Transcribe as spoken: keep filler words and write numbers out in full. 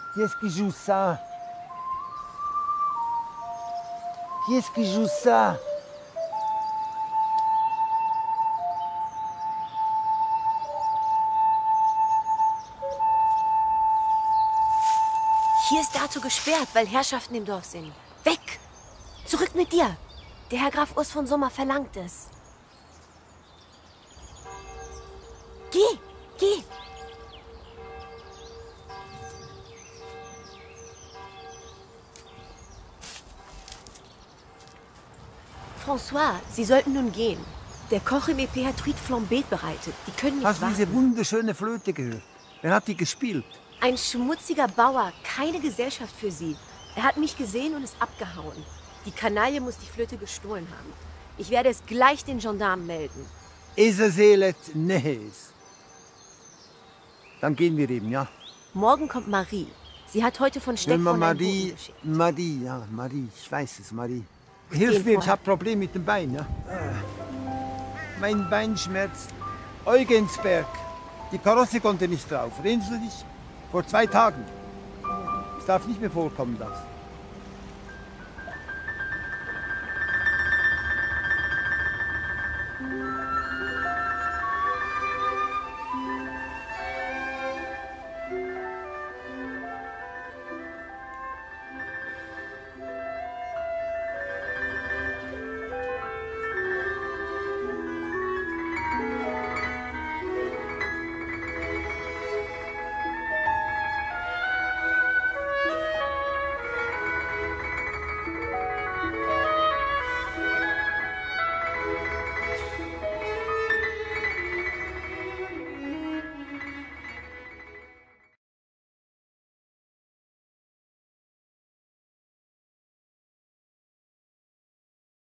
Qu'est-ce que joue ça? Qu'est-ce que joue ça? Hier ist dazu gesperrt, weil Herrschaften im Dorf sind. Weg! Zurück mit dir! Der Herr Graf Urs von Sommer verlangt es. Geh! Geh! François, Sie sollten nun gehen. Der Koch im E P hat Truite Flambée bereitet. Die können nicht Hast du warten. diese wunderschöne Flöte gehört? Wer hat die gespielt? Ein schmutziger Bauer, keine Gesellschaft für Sie. Er hat mich gesehen und ist abgehauen. Die Kanaille muss die Flöte gestohlen haben. Ich werde es gleich den Gendarmen melden. Esaselet Nehes. Dann gehen wir eben, ja? Morgen kommt Marie. Sie hat heute von Steckborn Immer einen Marie, Boten geschickt. Marie, ja, Marie, ich weiß es, Marie. Hilf Gehen mir, ich vorher. habe Probleme mit dem Bein, ja? Mein Bein schmerzt. Eugensberg. Die Karosse konnte nicht drauf. Erinnerst du dich? Vor zwei Tagen. Es darf nicht mehr vorkommen, das.